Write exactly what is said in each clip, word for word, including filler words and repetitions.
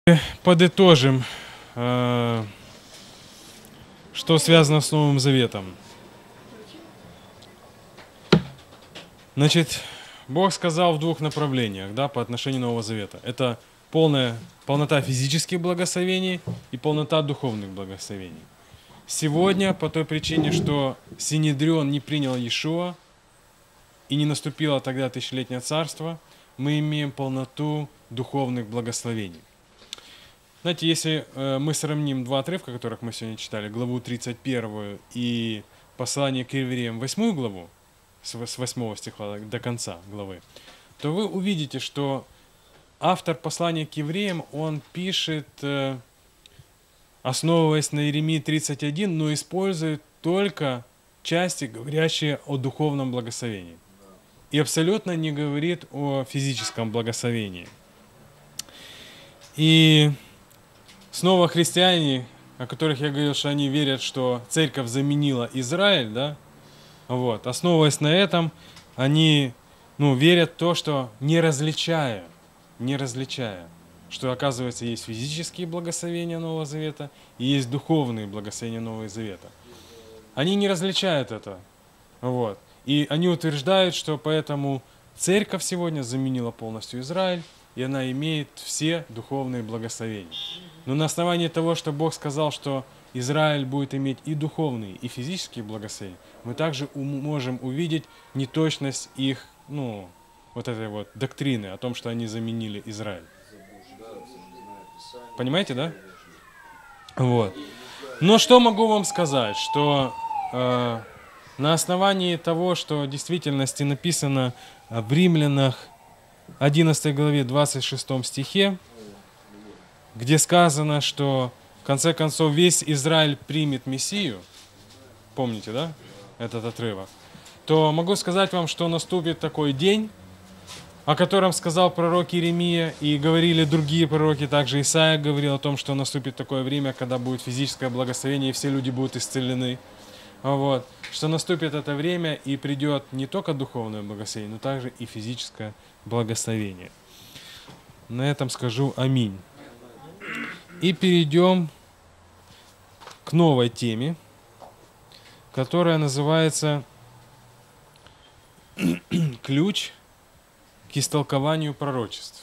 Подытожим, что связано с Новым Заветом. Значит, Бог сказал в двух направлениях, да, по отношению Нового Завета. Это полная, полнота физических благословений и полнота духовных благословений. Сегодня, по той причине, что Синедрион не принял Иешуа и не наступило тогда тысячелетнее царство, мы имеем полноту духовных благословений. Знаете, если э, мы сравним два отрывка, которых мы сегодня читали, главу тридцать первую и послание к евреям, восьмую главу, с восьмого стиха до конца главы, то вы увидите, что автор послания к евреям, он пишет, э, основываясь на Иеремии тридцать один, но использует только части, говорящие о духовном благословении. И абсолютно не говорит о физическом благословении. И снова христиане, о которых я говорил, что они верят, что церковь заменила Израиль, да, вот, основываясь на этом, они, ну, верят в то, что не различая, не различая, что, оказывается, есть физические благословения Нового Завета и есть духовные благословения Нового Завета. Они не различают это, вот, и они утверждают, что поэтому церковь сегодня заменила полностью Израиль, и она имеет все духовные благословения. Но на основании того, что Бог сказал, что Израиль будет иметь и духовные, и физические благословения, мы также можем увидеть неточность их, ну, вот этой вот доктрины о том, что они заменили Израиль. Понимаете, да? Вот. Но что могу вам сказать, что э, на основании того, что в действительности написано в Римлянах одиннадцатой главе двадцать шестом стихе, где сказано, что в конце концов весь Израиль примет Мессию, помните, да, этот отрывок, то могу сказать вам, что наступит такой день, о котором сказал пророк Иеремия, и говорили другие пророки, также Исаия говорил о том, что наступит такое время, когда будет физическое благословение, и все люди будут исцелены. Вот. Что наступит это время, и придет не только духовное благословение, но также и физическое благословение. На этом скажу аминь. И перейдем к новой теме, которая называется «Ключ к истолкованию пророчеств».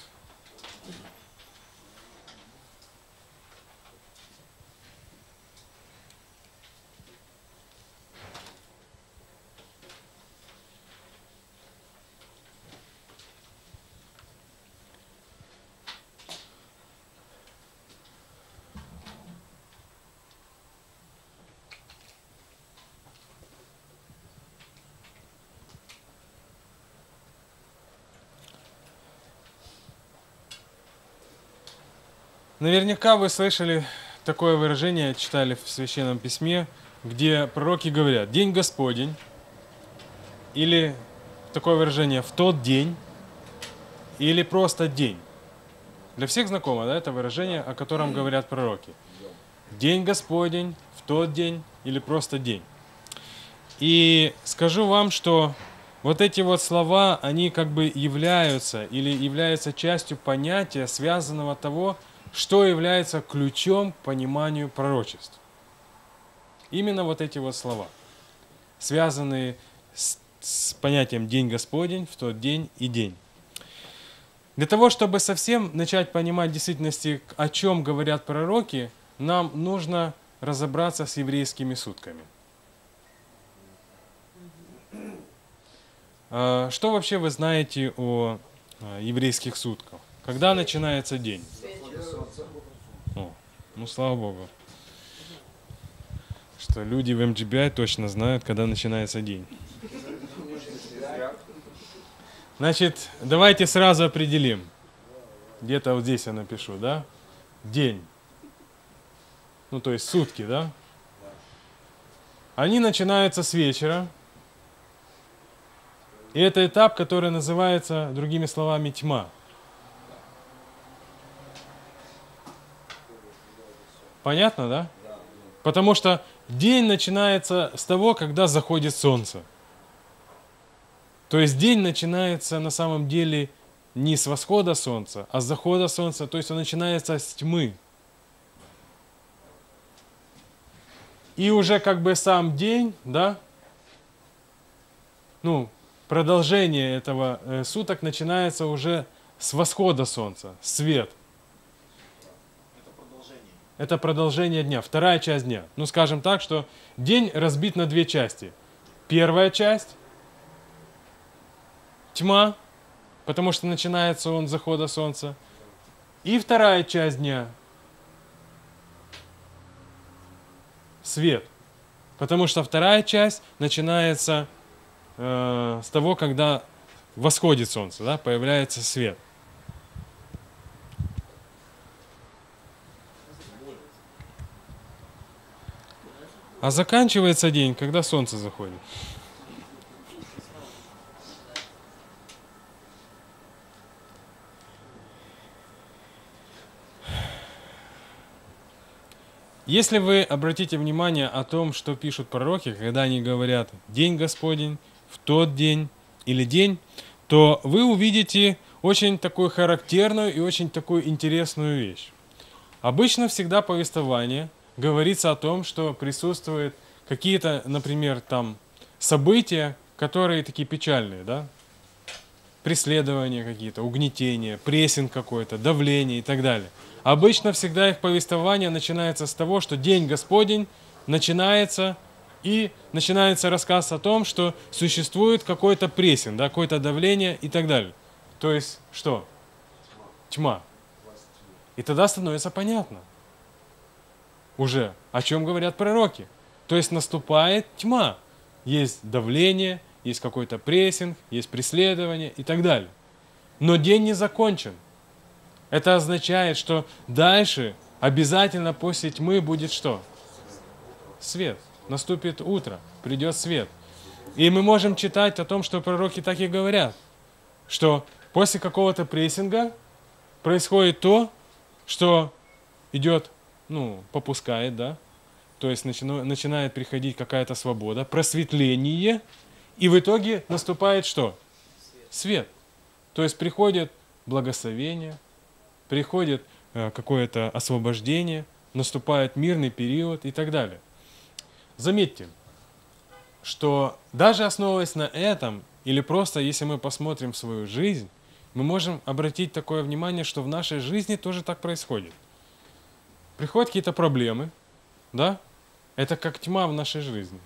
Наверняка вы слышали такое выражение, читали в Священном Письме, где пророки говорят «День Господень», или такое выражение «в тот день», или просто «день». Для всех знакомо, да, это выражение, о котором говорят пророки. «День Господень», «в тот день» или просто «день». И скажу вам, что вот эти вот слова, они как бы являются или являются частью понятия, связанного того, что является ключом к пониманию пророчеств. Именно вот эти вот слова, связанные с, с понятием «День Господень», «в тот день» и «день». Для того, чтобы совсем начать понимать в действительности, о чем говорят пророки, нам нужно разобраться с еврейскими сутками. Что вообще вы знаете о еврейских сутках? Когда начинается день? О, ну, слава Богу, что люди в эм джи би ай точно знают, когда начинается день. Значит, давайте сразу определим. Где-то вот здесь я напишу, да? День. Ну, то есть сутки, да? Они начинаются с вечера. И это этап, который называется, другими словами, тьма. Понятно, да? Потому что день начинается с того, когда заходит солнце. То есть день начинается на самом деле не с восхода солнца, а с захода солнца, то есть он начинается с тьмы. И уже как бы сам день, да, ну, продолжение этого э, суток начинается уже с восхода солнца, свет. Это продолжение. Это продолжение дня, вторая часть дня. Ну, скажем так, что день разбит на две части. Первая часть – тьма, потому что начинается он с захода солнца. И вторая часть дня – свет, потому что вторая часть начинается э, с того, когда восходит солнце, да, появляется свет. А заканчивается день, когда солнце заходит. Если вы обратите внимание о том, что пишут пророки, когда они говорят «День Господень», «в тот день» или «день», то вы увидите очень такую характерную и очень такую интересную вещь. Обычно всегда повествование говорится о том, что присутствуют какие-то, например, там события, которые такие печальные, да? Преследования какие-то, угнетения, прессинг какой-то, давление и так далее. Обычно всегда их повествование начинается с того, что День Господень начинается, и начинается рассказ о том, что существует какой-то прессинг, да, какое-то давление и так далее. То есть что? Тьма. И тогда становится понятно уже, о чем говорят пророки. То есть наступает тьма. Есть давление, есть какой-то прессинг, есть преследование и так далее. Но день не закончен. Это означает, что дальше обязательно после тьмы будет что? Свет. Наступит утро, придет свет. И мы можем читать о том, что пророки так и говорят, что после какого-то прессинга происходит то, что идет, ну, попускает, да, то есть начина, начинает приходить какая-то свобода, просветление, и в итоге наступает что? Свет. То есть приходит благословение, приходит э, какое-то освобождение, наступает мирный период и так далее. Заметьте, что даже основываясь на этом, или просто если мы посмотрим в свою жизнь, мы можем обратить такое внимание, что в нашей жизни тоже так происходит. Приходят какие-то проблемы, да? Это как тьма в нашей жизни.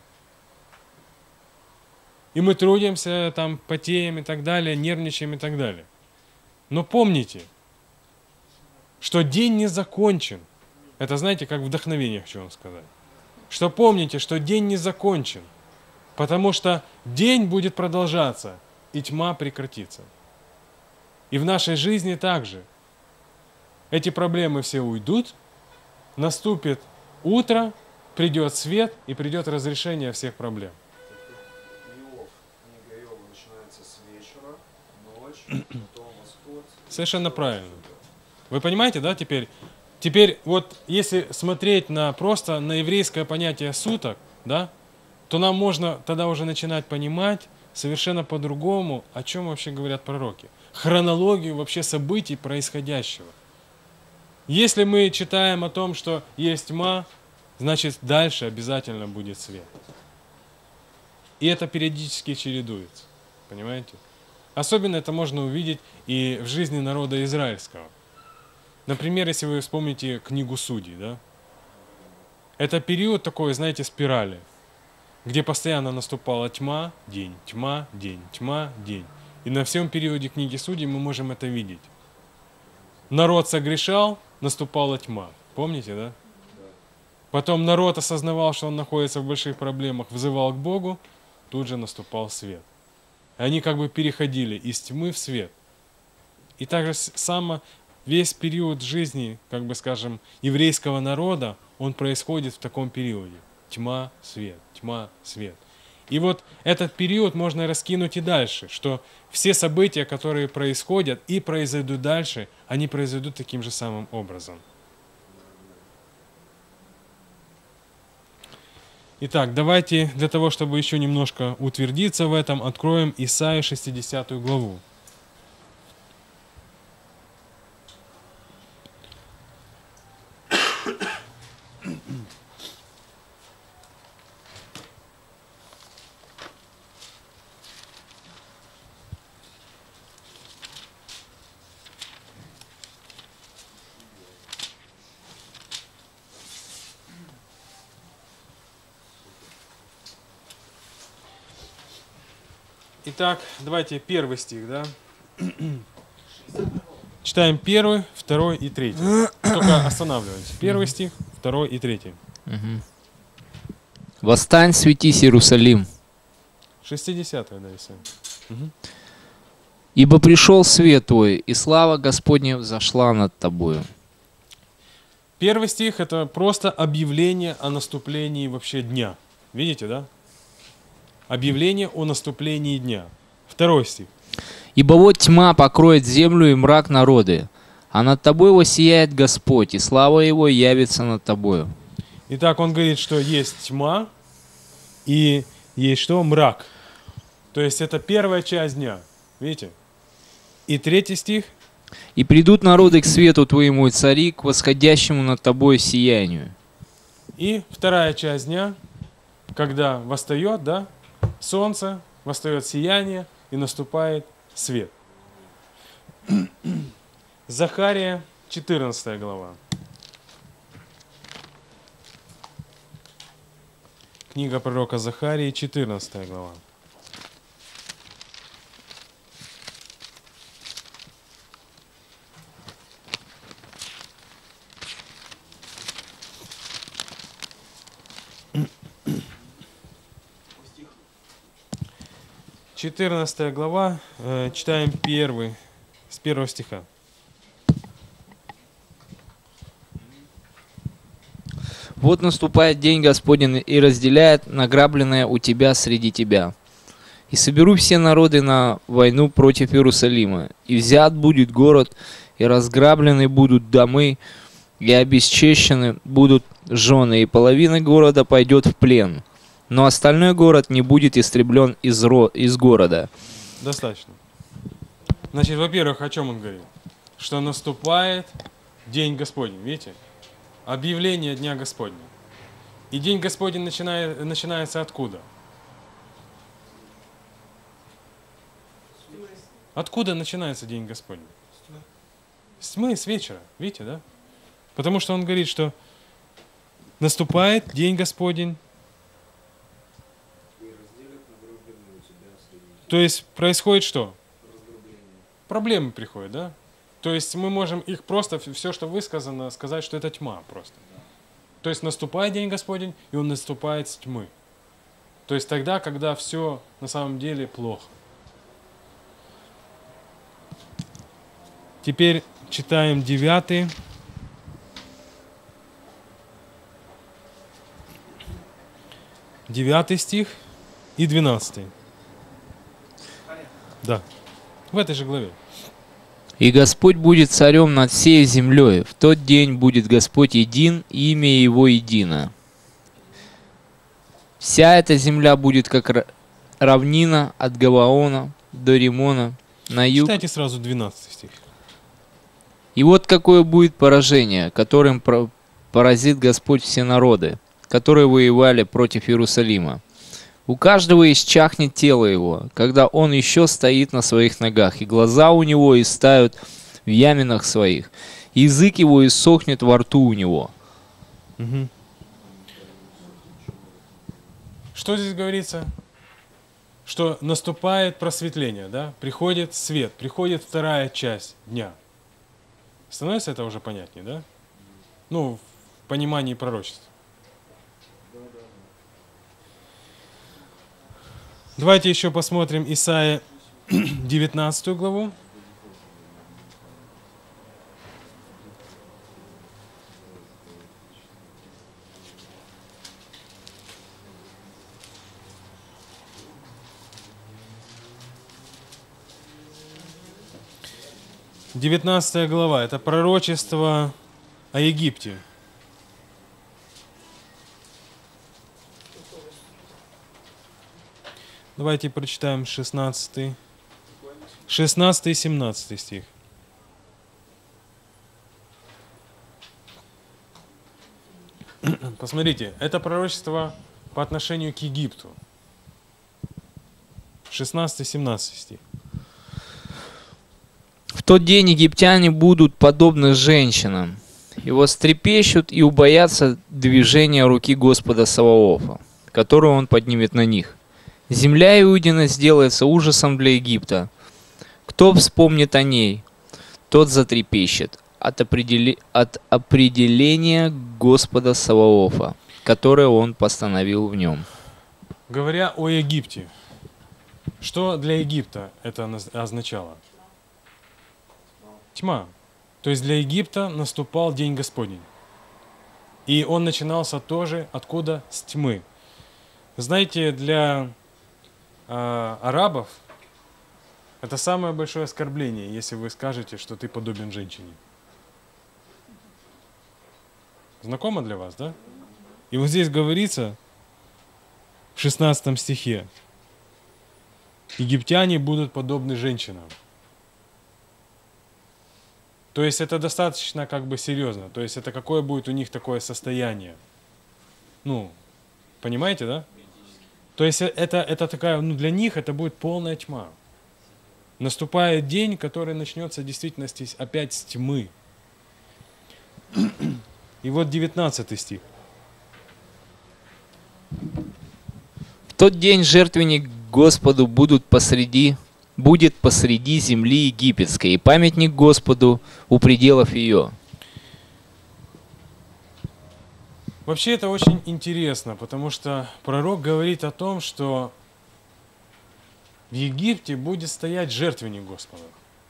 И мы трудимся, там, потеем и так далее, нервничаем и так далее. Но помните, что день не закончен. Это, знаете, как вдохновение хочу вам сказать. Что помните, что день не закончен, потому что день будет продолжаться, и тьма прекратится. И в нашей жизни также. Эти проблемы все уйдут, наступит утро, придет свет и придет разрешение всех проблем. Иов, книга Иова начинается с вечера, ночь, потом восход. Совершенно правильно. Вы понимаете, да, теперь? Теперь вот если смотреть на просто на еврейское понятие суток, да, то нам можно тогда уже начинать понимать совершенно по-другому, о чем вообще говорят пророки. Хронологию вообще событий происходящего. Если мы читаем о том, что есть тьма, значит дальше обязательно будет свет. И это периодически чередуется. Понимаете? Особенно это можно увидеть и в жизни народа израильского. Например, если вы вспомните книгу Судей, да? Это период такой, знаете, спирали, где постоянно наступала тьма, день, тьма, день, тьма, день. И на всем периоде книги Судей мы можем это видеть. Народ согрешал, наступала тьма. Помните, да? Потом народ осознавал, что он находится в больших проблемах, взывал к Богу, тут же наступал свет. И они как бы переходили из тьмы в свет. И также само весь период жизни, как бы скажем, еврейского народа, он происходит в таком периоде. Тьма, свет, тьма, свет. И вот этот период можно раскинуть и дальше, что все события, которые происходят и произойдут дальше, они произойдут таким же самым образом. Итак, давайте для того, чтобы еще немножко утвердиться в этом, откроем Исаию шестидесятую главу. Итак, давайте первый стих, да? Читаем первый, второй и третий. Только останавливаемся. Первый стих, второй и третий. Мгм. «Восстань, светись, Иерусалим, шестидесятый, да, если. Мгм. ибо пришел свет твой, и слава Господня взошла над тобою». Первый стих — это просто объявление о наступлении вообще дня. Видите, да? Объявление о наступлении дня. Второй стих. «Ибо вот тьма покроет землю и мрак народы, а над тобой воссияет Господь, и слава Его явится над тобою». Итак, он говорит, что есть тьма и есть что? Мрак. То есть это первая часть дня. Видите? И третий стих. «И придут народы к свету твоему, и цари к восходящему над тобой сиянию». И вторая часть дня, когда восстает, да, солнце, восстает сияние и наступает свет. Захария, четырнадцатая глава. Книга пророка Захарии, четырнадцатая глава. четырнадцатая глава, э, читаем первый, с первого стиха. «Вот наступает день Господень, и разделяет награбленное у тебя среди тебя. И соберу все народы на войну против Иерусалима, и взят будет город, и разграблены будут домы, и обесчещены будут жены, и половина города пойдет в плен, но остальной город не будет истреблен из, ро- из города». Достаточно. Значит, во-первых, о чем он говорит? Что наступает день Господень, видите? Объявление Дня Господня. И День Господень начинает, начинается откуда? Откуда начинается День Господень? С тьмы, с вечера, видите, да? Потому что он говорит, что наступает День Господень. То есть происходит что? Проблемы приходят, да? То есть мы можем их просто, все, что высказано, сказать, что это тьма просто. То есть наступает День Господень, и он наступает с тьмы. То есть тогда, когда все на самом деле плохо. Теперь читаем девятый. Девятый стих и двенадцатый. Да, в этой же главе. «И Господь будет царем над всей землей. В тот день будет Господь един, и имя Его едино. Вся эта земля будет как ра- равнина от Гаваона до Римона на юг». Читайте сразу двенадцатый стих. «И вот какое будет поражение, которым про- поразит Господь все народы, которые воевали против Иерусалима. У каждого исчахнет тело его, когда он еще стоит на своих ногах, и глаза у него истают в яминах своих, и язык его иссохнет во рту у него». Мгм. Что здесь говорится? Что наступает просветление, да? Приходит свет, приходит вторая часть дня. Становится это уже понятнее, да? Ну, в понимании пророчества. Давайте еще посмотрим Исайя девятнадцатую главу. девятнадцатая глава. Это пророчество о Египте. Давайте прочитаем шестнадцатый, шестнадцатый и семнадцатый стих. Посмотрите, это пророчество по отношению к Египту. шестнадцатый семнадцатый стих. «В тот день египтяне будут подобны женщинам, и вострепещут и убоятся движения руки Господа Саваофа, которую он поднимет на них. Земля Иудина сделается ужасом для Египта. Кто вспомнит о ней, тот затрепещет от, определи... от определения Господа Саваофа, которое он постановил в нем. Говоря о Египте, что для Египта это означало? Тьма. То есть для Египта наступал день Господень. И он начинался тоже откуда? С тьмы. Знаете, для э, арабов это самое большое оскорбление, если вы скажете, что ты подобен женщине. Знакомо для вас, да? И вот здесь говорится в шестнадцатом стихе: египтяне будут подобны женщинам. То есть это достаточно как бы серьезно. То есть это какое будет у них такое состояние. Ну, понимаете, да? То есть это, это такая, ну для них это будет полная тьма. Наступает день, который начнется в действительности опять с тьмы. И вот девятнадцатый стих. В тот день жертвенник Господу будут посреди, будет посреди земли египетской, и памятник Господу у пределов ее. Вообще это очень интересно, потому что пророк говорит о том, что в Египте будет стоять жертвенник Господа.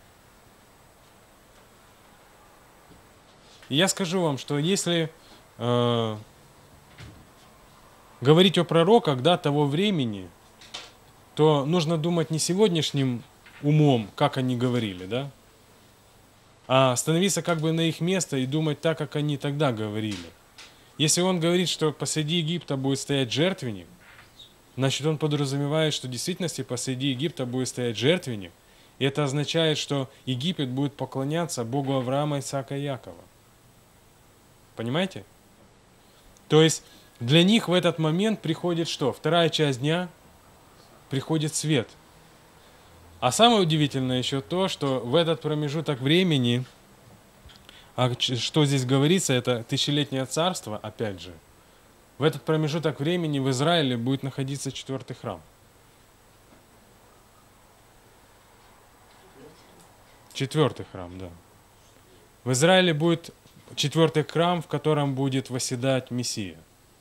И я скажу вам, что если э, говорить о пророках, да, того времени, то нужно думать не сегодняшним умом, как они говорили, да, а становиться как бы на их место и думать так, как они тогда говорили. Если он говорит, что посреди Египта будет стоять жертвенник, значит он подразумевает, что в действительности посреди Египта будет стоять жертвенник, и это означает, что Египет будет поклоняться Богу Авраама, Исаака и Якова. Понимаете? То есть для них в этот момент приходит что? Вторая часть дня приходит свет. А самое удивительное еще то, что в этот промежуток времени, а что здесь говорится, это тысячелетнее царство, опять же, в этот промежуток времени в Израиле будет находиться четвертый храм. Четвертый храм, да. В Израиле будет четвертый храм, в котором будет восседать Мессия.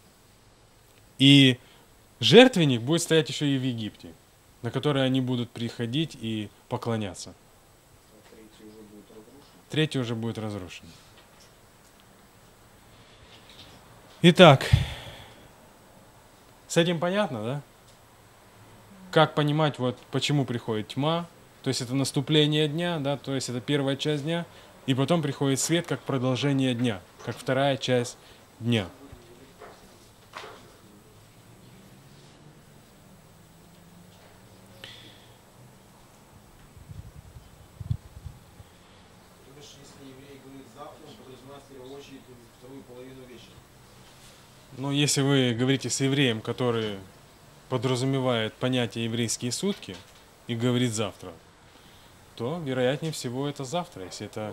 И жертвенник будет стоять еще и в Египте, на который они будут приходить и поклоняться. Третий уже будет разрушен. Итак, с этим понятно, да? Как понимать, вот почему приходит тьма, то есть это наступление дня, да, то есть это первая часть дня, и потом приходит свет как продолжение дня, как вторая часть дня. Но если вы говорите с евреем, который подразумевает понятие еврейские сутки и говорит завтра, то вероятнее всего это завтра, если это...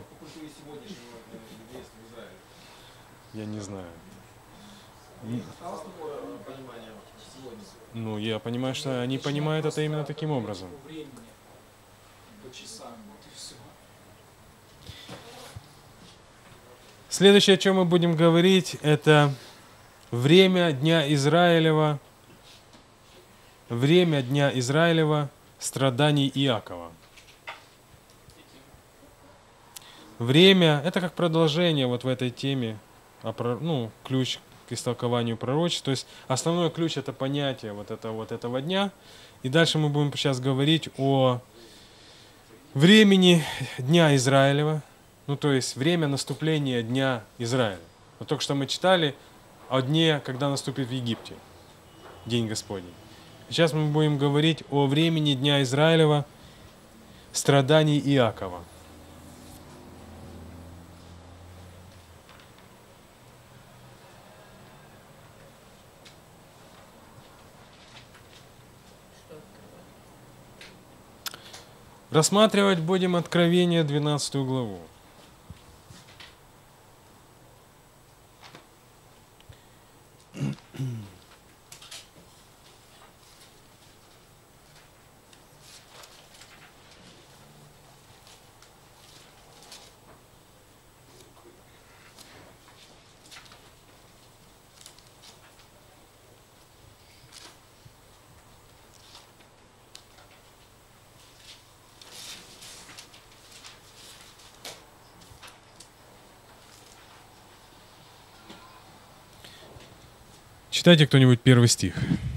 Я не знаю. Ну, я понимаю, что они понимают это именно таким образом. Следующее, о чем мы будем говорить, это время дня Израилева, время дня Израилева, страданий Иакова. Время, это как продолжение вот в этой теме, ну, ключ к истолкованию пророчеств. То есть основной ключ — это понятие вот, это, вот этого дня. И дальше мы будем сейчас говорить о времени дня Израилева, ну то есть время наступления дня Израиля. Вот только что мы читали о дне, когда наступит в Египте День Господний. Сейчас мы будем говорить о времени дня Израилева, страданий Иакова. Рассматривать будем Откровение, двенадцатую главу. Прочитайте кто-нибудь первый стих.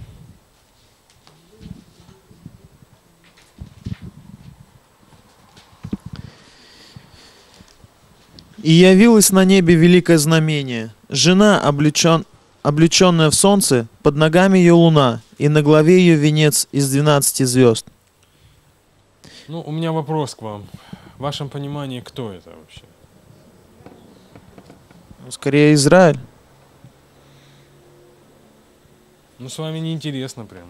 «И явилось на небе великое знамение. Жена, облечен, облеченная в солнце, под ногами ее луна, и на главе ее венец из двенадцати звезд». Ну, у меня вопрос к вам. В вашем понимании, кто это вообще? Ну, скорее, Израиль. Ну, с вами неинтересно прям.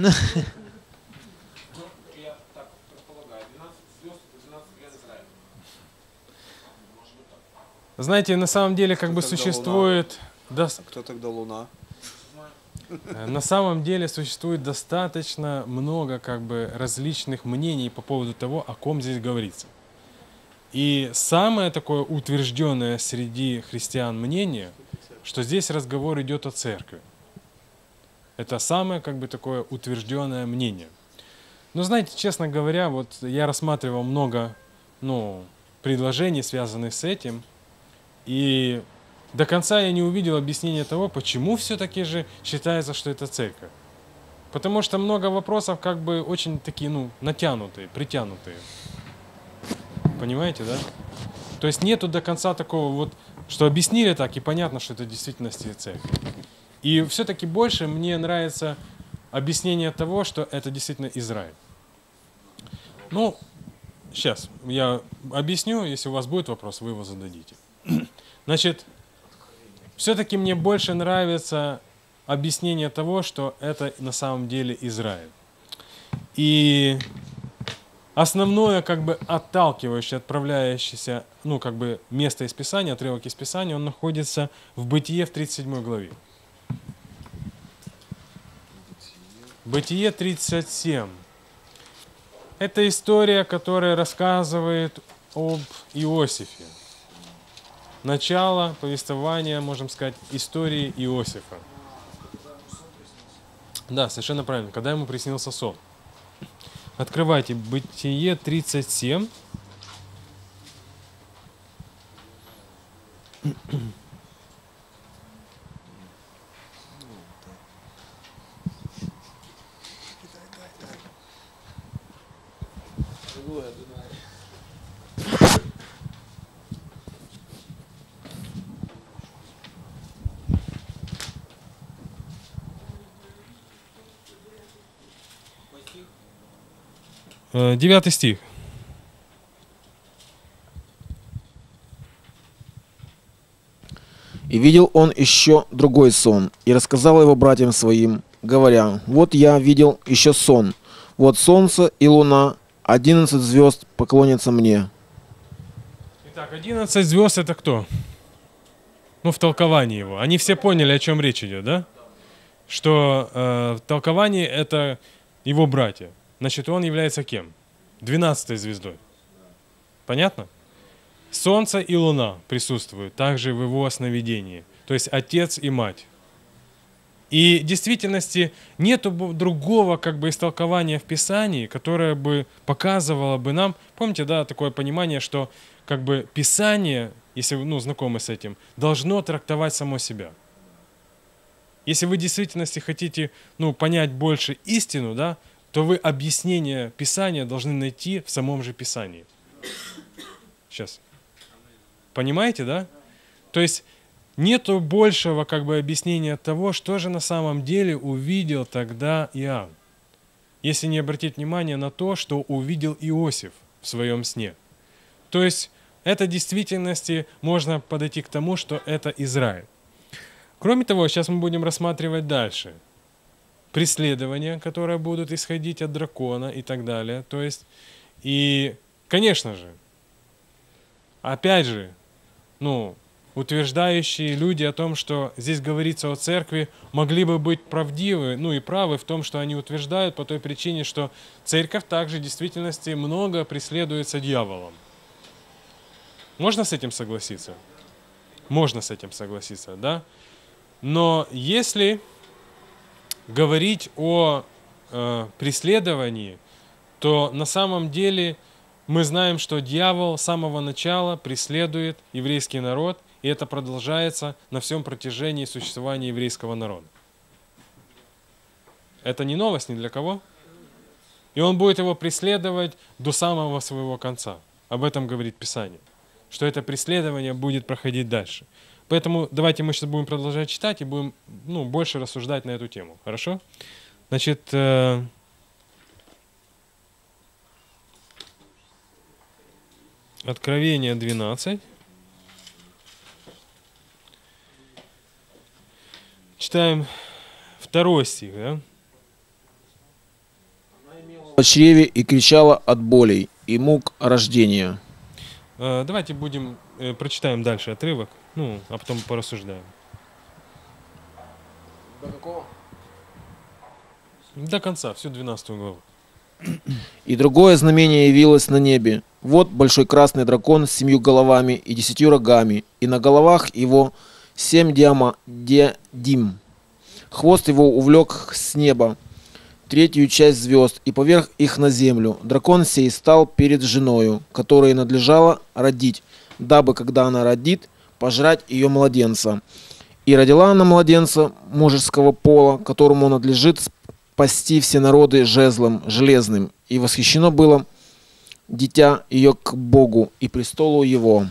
Знаете, на самом деле как бы Тогда существует... дос- Кто тогда Луна? э, На самом деле существует достаточно много как бы различных мнений по поводу того, о ком здесь говорится. И самое такое утвержденное среди христиан мнение, что здесь разговор идет о церкви. Это самое как бы такое утвержденное мнение. Но знаете, честно говоря, вот я рассматривал много, ну, предложений, связанных с этим, и до конца я не увидел объяснения того, почему все-таки же считается, что это церковь. Потому что много вопросов как бы очень такие, ну, натянутые, притянутые. Понимаете, да? То есть нету до конца такого вот, что объяснили так, и понятно, что это в действительности церковь. И все-таки больше мне нравится объяснение того, что это действительно Израиль. Ну, сейчас я объясню, если у вас будет вопрос, вы его зададите. Значит, все-таки мне больше нравится объяснение того, что это на самом деле Израиль. И основное, как бы отталкивающее, отправляющееся, ну, как бы место из Писания, отрывок из Писания, он находится в Бытие в тридцать седьмой главе. Бытие тридцать семь. Это история, которая рассказывает об Иосифе. Начало повествования, можем сказать, истории Иосифа. Да, совершенно правильно. Когда ему приснился сон. Открывайте Бытие тридцать семь. Э, Девятый стих. И видел он еще другой сон, и рассказал его братьям своим, говоря: вот я видел еще сон, вот солнце и луна, одиннадцать звезд поклонятся мне. Итак, одиннадцать звезд это кто? Ну, в толковании его. Они все поняли, о чем речь идет, да? Что э, в толковании это его братья. Значит, он является кем? Двенадцатой звездой. Понятно? Солнце и луна присутствуют также в его сновидении. То есть отец и мать. И в действительности нету другого как бы истолкования в Писании, которое бы показывало бы нам, помните, да, такое понимание, что как бы Писание, если вы ну, знакомы с этим, должно трактовать само себя. Если вы в действительности хотите ну, понять больше истину, да, то вы объяснение Писания должны найти в самом же Писании. Сейчас. Понимаете, да? То есть нету большего как бы объяснения того, что же на самом деле увидел тогда Иоанн. Если не обратить внимание на то, что увидел Иосиф в своем сне. То есть это в действительности можно подойти к тому, что это Израиль. Кроме того, сейчас мы будем рассматривать дальше преследования, которые будут исходить от дракона и так далее. То есть, и, конечно же, опять же, ну, утверждающие люди о том, что здесь говорится о церкви, могли бы быть правдивы, ну и правы в том, что они утверждают по той причине, что церковь также в действительности много преследуется дьяволом. Можно с этим согласиться? Можно с этим согласиться, да? Но если говорить о э, преследовании, то на самом деле мы знаем, что дьявол с самого начала преследует еврейский народ, и это продолжается на всем протяжении существования еврейского народа. Это не новость ни для кого. И он будет его преследовать до самого своего конца. Об этом говорит Писание. Что это преследование будет проходить дальше. Поэтому давайте мы сейчас будем продолжать читать и будем ну, больше рассуждать на эту тему. Хорошо? Значит, э, Откровение двенадцать. Читаем второй стих, да? В чреве и кричала от болей и мук рождения. Э, Давайте будем, э, прочитаем дальше отрывок, ну, а потом порассуждаем. До какого? До конца, всю двенадцатую главу. И другое знамение явилось на небе. Вот большой красный дракон с семью головами и десятью рогами, и на головах его семь диама, диадим. Хвост его увлек с неба третью часть звезд, и поверх их на землю. Дракон сей стал перед женою, которой надлежало родить, дабы, когда она родит, пожрать ее младенца. И родила она младенца мужеского пола, которому надлежит спасти все народы жезлом железным. И восхищено было дитя ее к Богу и престолу его.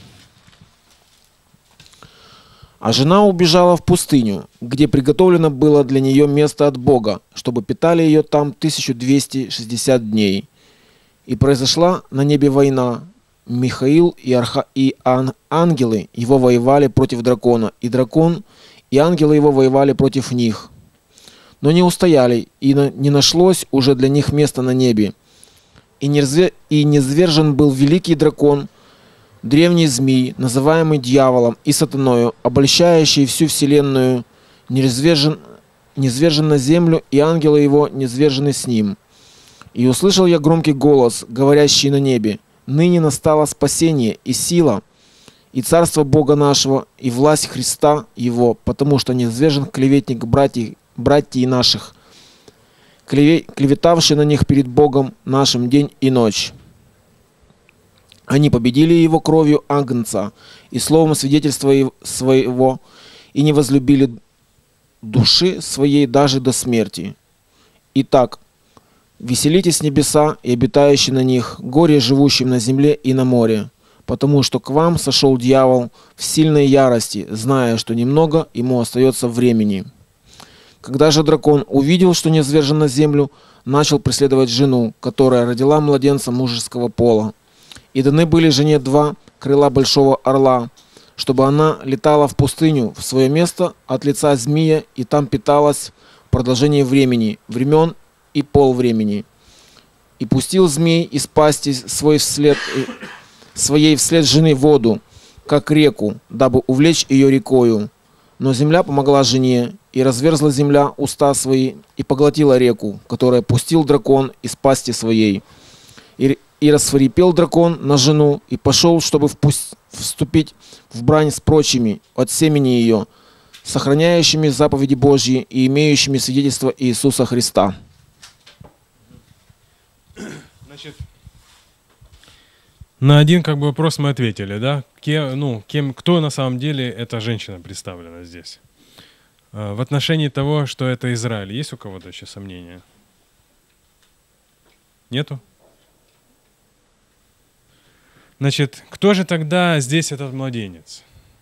А жена убежала в пустыню, где приготовлено было для нее место от Бога, чтобы питали ее там тысячу двести шестьдесят дней. И произошла на небе война. Михаил и, арха... и ан... ангелы его воевали против дракона, и дракон и ангелы его воевали против них. Но не устояли, и на... не нашлось уже для них места на небе. И, нерзве... и низвержен был великий дракон, древний змей, называемый дьяволом и сатаною, обольщающий всю вселенную, низвержен... низвержен на землю, и ангелы его низвержены с ним. И услышал я громкий голос, говорящий на небе: ныне настало спасение и сила, и царство Бога нашего, и власть Христа Его, потому что низвержен клеветник братьев, братьев наших, клеве, клеветавший на них перед Богом нашим день и ночь. Они победили его кровью агнца и словом свидетельства своего, и не возлюбили души своей даже до смерти. Итак, веселитесь небеса и обитающие на них, горе живущим на земле и на море, потому что к вам сошел дьявол в сильной ярости, зная, что немного ему остается времени. Когда же дракон увидел, что низвержен на землю, начал преследовать жену, которая родила младенца мужеского пола. И даны были жене два крыла большого орла, чтобы она летала в пустыню в свое место от лица змея, и там питалась в продолжении времени, времен и полвремени. И пустил змей из пасти свой вслед, своей вслед жены воду, как реку, дабы увлечь ее рекою. Но земля помогла жене, и разверзла земля уста свои, и поглотила реку, которая пустил дракон из пасти своей. И, и расфарипел дракон на жену, и пошел, чтобы впусть, вступить в брань с прочими от семени ее, сохраняющими заповеди Божьи и имеющими свидетельство Иисуса Христа. Значит, на один как бы вопрос мы ответили, да? Кем, ну, кем, кто на самом деле эта женщина представлена здесь? В отношении того, что это Израиль, есть у кого-то еще сомнения? Нету? Значит, кто же тогда здесь этот младенец?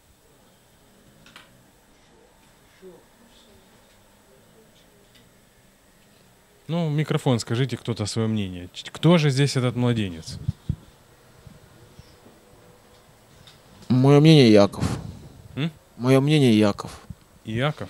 Ну, микрофон, скажите кто-то свое мнение. Кто же здесь этот младенец? Мое мнение Яков. М? Мое мнение Яков. Иаков.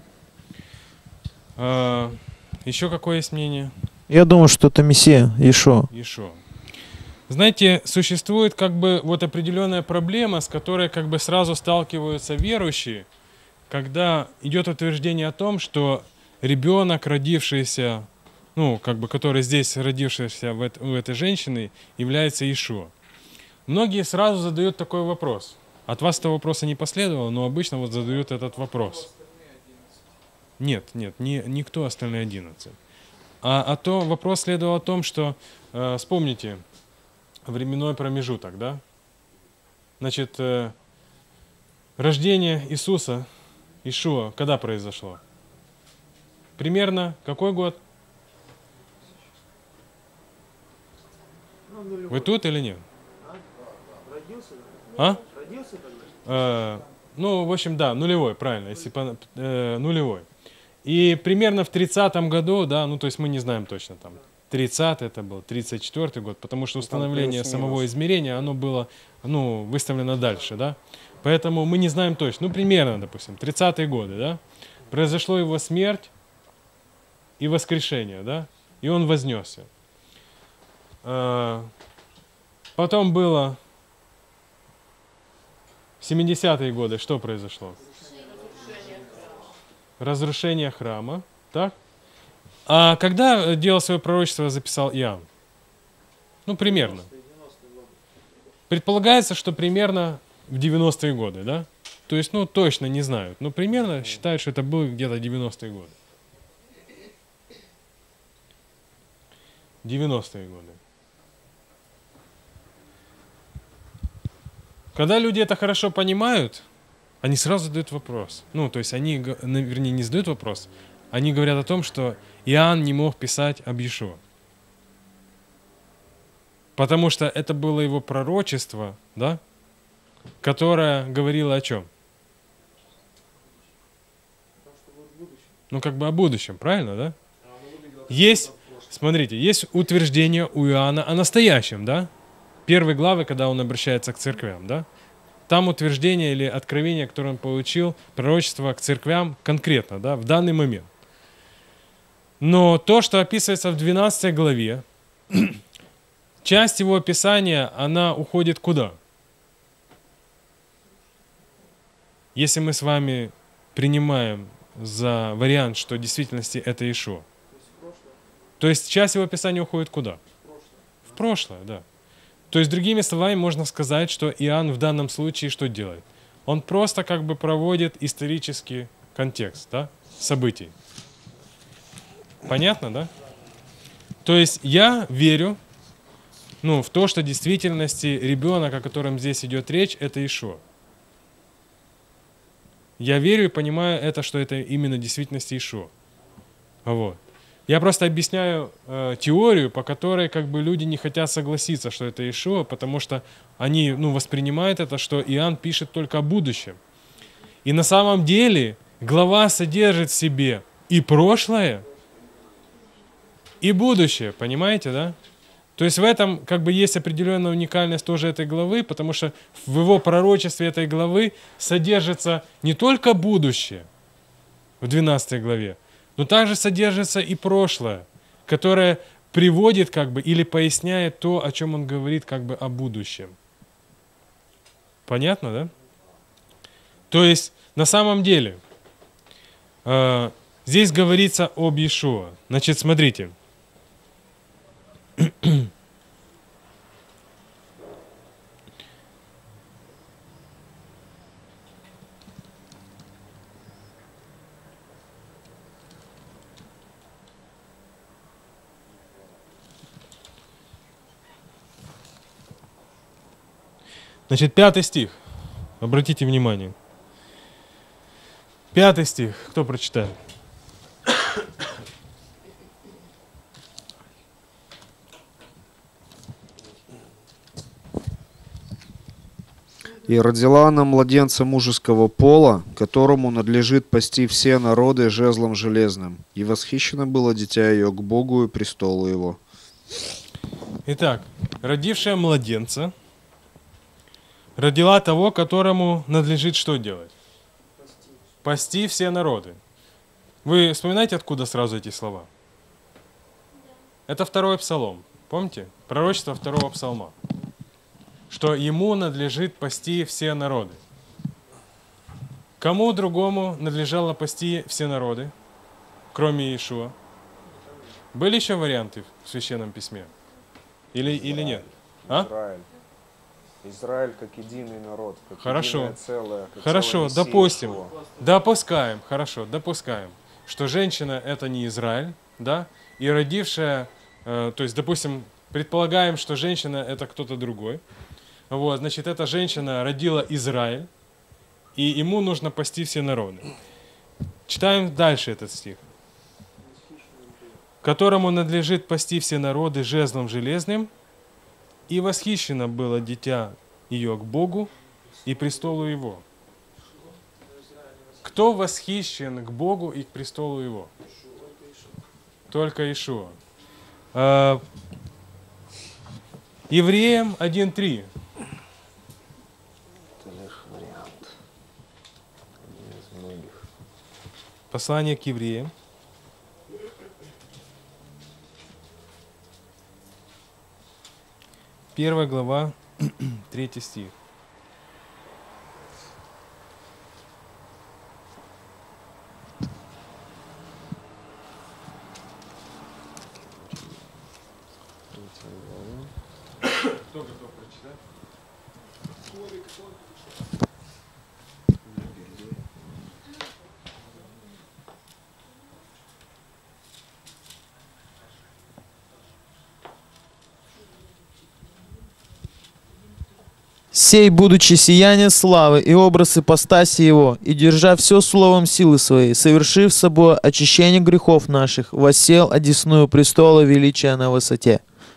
А, еще какое есть мнение? Я думаю, что это Мессия, Иешуа. Иешуа. Знаете, существует как бы вот определенная проблема, с которой как бы сразу сталкиваются верующие, когда идет утверждение о том, что ребенок, родившийся, ну, как бы, который здесь родившийся в это, у этой женщины, является Иешуа. Многие сразу задают такой вопрос. От вас этого вопроса не последовало, но обычно вот задают этот вопрос. Нет, нет, не, никто остальные одиннадцать. А, а то вопрос следовал о том, что, э, вспомните, временной промежуток, да? Значит, э, рождение Иисуса, Иешуа, когда произошло? примерно какой год? Вы тут или нет? А? Э, ну, в общем, да, нулевой, правильно, если по, э, нулевой. И примерно в тридцатом году, да, ну, то есть мы не знаем точно там, тридцатый это был, тридцать четвёртый год, потому что установление самого измерения, оно было, ну, выставлено дальше, да. Поэтому мы не знаем точно, ну, примерно, допустим, тридцатые годы, да, произошла его смерть и воскрешение, да, и он вознесся. Э, потом было семидесятые годы, что произошло? Разрушение храма, так? А когда дело свое пророчество записал Иоанн? Ну, примерно. Предполагается, что примерно в девяностые годы, да? То есть, ну, точно не знают, но примерно считают, что это было где-то девяностые годы. девяностые годы. Когда люди это хорошо понимают, они сразу задают вопрос. Ну, то есть они, вернее, не задают вопрос, они говорят о том, что Иоанн не мог писать об Иешуа. Потому что это было его пророчество, да, которое говорило о чем? Ну, как бы о будущем, правильно, да? Есть, смотрите, есть утверждение у Иоанна о настоящем, да? Первой главы, когда он обращается к церквям, да? Там утверждение или откровение, которое он получил, пророчество к церквям конкретно, да, в данный момент. Но то, что описывается в двенадцатой главе, часть его описания, она уходит куда? Если мы с вами принимаем за вариант, что в действительности это Иешуа, то есть часть его описания уходит куда? В прошлое, да. То есть, другими словами, можно сказать, что Иоанн в данном случае что делает? Он просто как бы проводит исторический контекст, да, событий. Понятно, да? То есть я верю, ну, в то, что в действительности ребенок, о котором здесь идет речь, это Иешуа. Я верю и понимаю это, что это именно в действительности Иешуа. Вот. Я просто объясняю э, теорию, по которой как бы люди не хотят согласиться, что это Иешуа, потому что они, ну, воспринимают это, что Иоанн пишет только о будущем. И на самом деле глава содержит в себе и прошлое, и будущее, понимаете, да? То есть в этом как бы есть определенная уникальность тоже этой главы, потому что в его пророчестве этой главы содержится не только будущее в двенадцатой главе, но также содержится и прошлое, которое приводит как бы или поясняет то, о чем он говорит как бы о будущем. Понятно, да? То есть на самом деле э, здесь говорится об Иешуа. Значит, смотрите. Значит, пятый стих. Обратите внимание. Пятый стих. Кто прочитает? «И родила она младенца мужеского пола, которому надлежит пасти все народы жезлом железным. И восхищено было дитя ее к Богу и престолу его». Итак, родившая младенца родила того, которому надлежит что делать? Пасти все народы. Вы вспоминаете, откуда сразу эти слова? Это второй псалом. Помните? Пророчество второго псалма. Что ему надлежит пасти все народы. Кому другому надлежало пасти все народы, кроме Иешуа? Были еще варианты в Священном Письме? Или, или нет? А? Израиль. Израиль как единый народ, как Хорошо. единое целое. Как Хорошо, целое допустим. Иешуа. Допускаем, хорошо, допускаем, что женщина это не Израиль, да, и родившая, э, то есть, допустим, предполагаем, что женщина это кто-то другой. Вот, значит, эта женщина родила Израиль, и ему нужно пасти все народы. Читаем дальше этот стих. которому надлежит пасти все народы жезлом железным, и восхищено было дитя ее к Богу и престолу его. Кто восхищен к Богу и к престолу его? Только Иешуа. А, Евреям один три. Послание к евреям. Первая глава, третий стих. Кто готов прочитать? «Сей, будучи сияние славы и образ ипостаси его, и держа все словом силы своей, совершив собой очищение грехов наших, воссел одесную престола величия на высоте».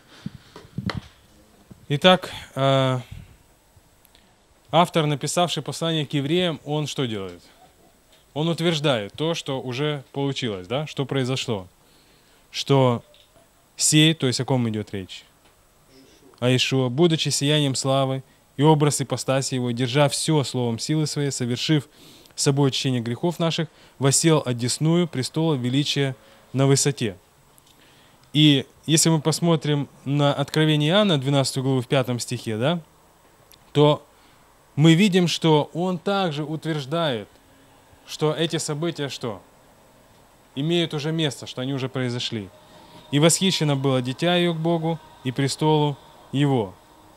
Итак, э, автор, написавший послание к евреям, он что делает? Он утверждает то, что уже получилось, да? Что произошло? Что сей, то есть о ком идет речь? О Иешуа, будучи сиянием славы и образ ипостаси его, держа все словом силы своей, совершив собой очищение грехов наших, воссел одесную престола величия на высоте. И если мы посмотрим на Откровение Иоанна, двенадцатую главу в пятом стихе, да, то мы видим, что он также утверждает, что эти события что? Имеют уже место, что они уже произошли. «И восхищено было дитя ее к Богу и престолу его».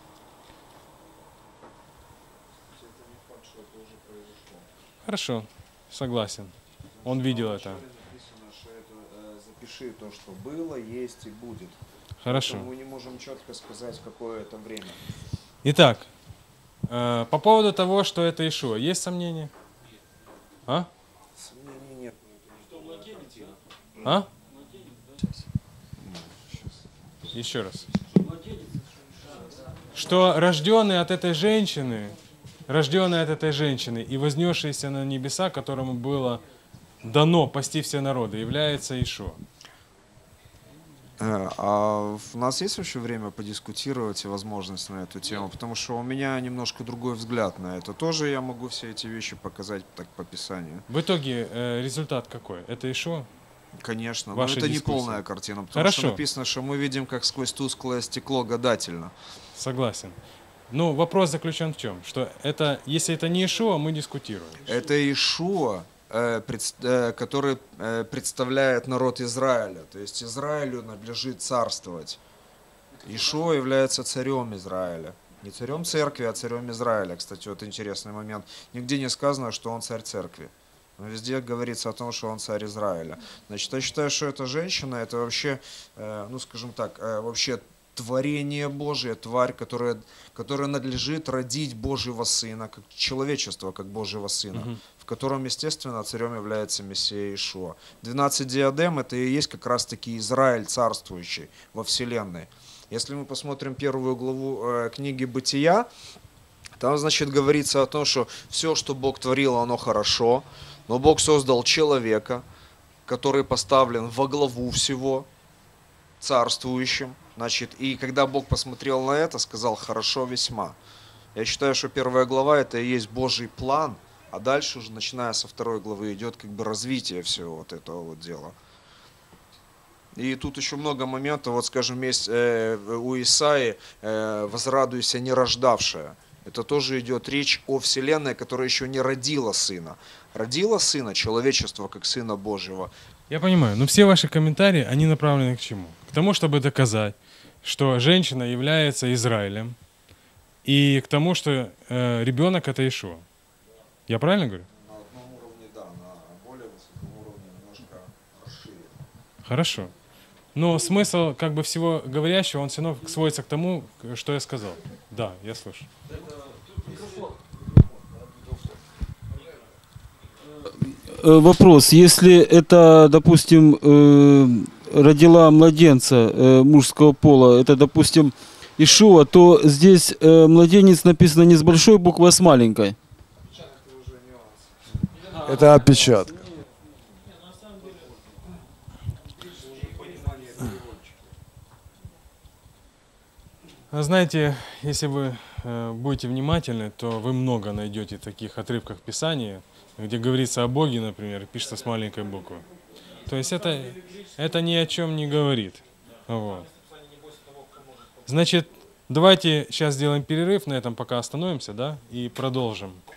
Хорошо, согласен. Он видел это. Написано, что это, запиши то, что было, есть и будет. Хорошо. Мы не можем четко сказать, какое это время. Итак, э, по поводу того, что это Иешуа, есть сомнения? А? Сомнений нет. А? Еще раз. Что рожденный от этой женщины, рожденный от этой женщины и вознесшийся на небеса, которому было дано пасти все народы, является Иешуа. Э, А у нас есть вообще время подискутировать и возможность на эту тему? Потому что у меня немножко другой взгляд на это. Тоже я могу все эти вещи показать так по Писанию. В итоге э, результат какой? Это Иешуа? Конечно, но Ваши это не дискуссии. полная картина, потому Хорошо. что написано, что мы видим, как сквозь тусклое стекло гадательно. Согласен. Ну, вопрос заключен в чем? Что это, если это не Иешуа, мы дискутируем. Это Иешуа, э, предс- э, который э, представляет народ Израиля. То есть Израилю надлежит царствовать. Иешуа является царем Израиля. Не царем церкви, а царем Израиля. Кстати, вот интересный момент. Нигде не сказано, что он царь церкви. Но везде говорится о том, что он царь Израиля. Значит, я считаю, что эта женщина, это вообще, э, ну скажем так, э, вообще творение Божие, тварь, которая, которая надлежит родить Божьего Сына, как человечество, как Божьего Сына, Мгм. в котором, естественно, царем является Мессия Иешуа. двенадцать диадем – это и есть как раз-таки Израиль царствующий во Вселенной. Если мы посмотрим первую главу э, книги Бытия, там, значит, говорится о том, что все, что Бог творил, оно хорошо, но Бог создал человека, который поставлен во главу всего, царствующим. Значит, и когда Бог посмотрел на это, сказал: хорошо весьма. Я считаю, что первая глава это и есть Божий план, а дальше уже, начиная со второй главы, идет как бы развитие всего вот этого вот дела. И тут еще много моментов, вот скажем, есть э, у Исаии э, «возрадуйся, не рождавшая». Это тоже идет речь о вселенной, которая еще не родила сына. Родила сына, человечество, как сына Божьего. Я понимаю, но все ваши комментарии, они направлены к чему? К тому, чтобы доказать, что женщина является Израилем, и к тому, что э, ребенок это Иешуа. Я правильно говорю? На одном уровне, да, на более высоком уровне немножко расширен. Хорошо. Но смысл как бы всего говорящего, он все равно сводится к тому, что я сказал. Да, я слышу. Э, Вопрос. Если это, допустим, э, родила младенца э, мужского пола, это, допустим, Ишуа, то здесь э, младенец написано не с большой буквы, а с маленькой. Это опечатка. А знаете, если вы э, будете внимательны, то вы много найдете таких отрывков Писания, где говорится о Боге, например, и пишется с маленькой буквы. То есть это, это ни о чем не говорит. Вот. Значит, давайте сейчас сделаем перерыв, на этом пока остановимся, да, и продолжим.